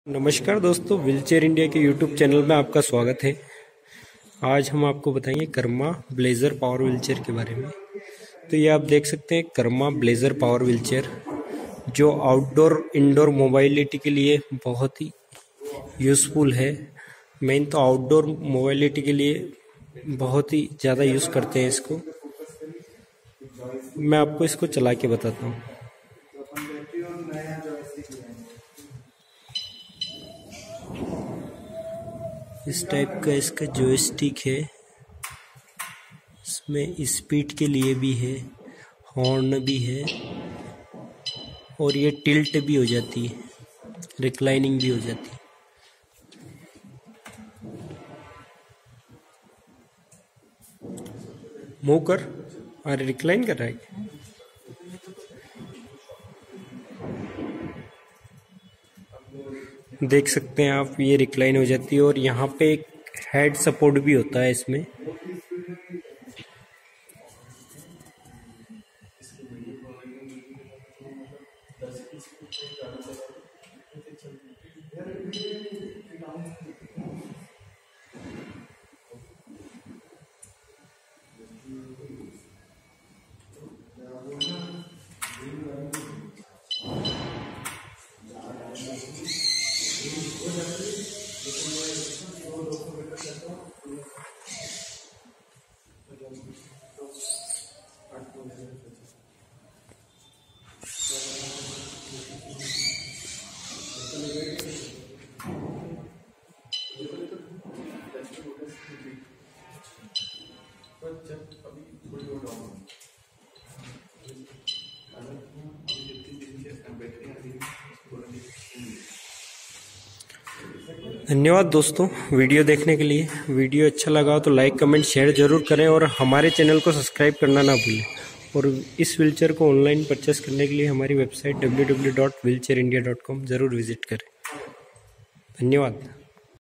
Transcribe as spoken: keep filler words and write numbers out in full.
नमस्कार दोस्तों, wheelchair India के यूट्यूब चैनल में आपका स्वागत है। आज हम आपको बताएंगे कर्मा ब्लेजर पावर व्हीलचेयर के बारे में। तो ये आप देख सकते हैं कर्मा ब्लेजर पावर व्हीलचेयर, जो आउटडोर इंडोर मोबाइलिटी के लिए बहुत ही यूज़फुल है। मेन तो आउटडोर मोबाइलिटी के लिए बहुत ही ज़्यादा यूज़ करते हैं इसको। मैं आपको इसको चला के बताता हूँ। इस टाइप का इसका जॉयस्टिक है, इसमें स्पीड के लिए भी है, हॉर्न भी है और ये टिल्ट भी हो जाती है, रिक्लाइनिंग भी हो जाती है। मूव कर, अरे रिक्लाइन कर रहा है क्या? देख सकते हैं आप, ये रिक्लाइन हो जाती है और यहाँ पे एक हेड सपोर्ट भी होता है इसमें। धन्यवाद दोस्तों वीडियो देखने के लिए। वीडियो अच्छा लगा हो तो लाइक कमेंट शेयर जरूर करें और हमारे चैनल को सब्सक्राइब करना ना भूलें। और इस व्हीलचेयर को ऑनलाइन परचेस करने के लिए हमारी website W W W dot wheelchair India dot com जरूर विजिट करें। धन्यवाद।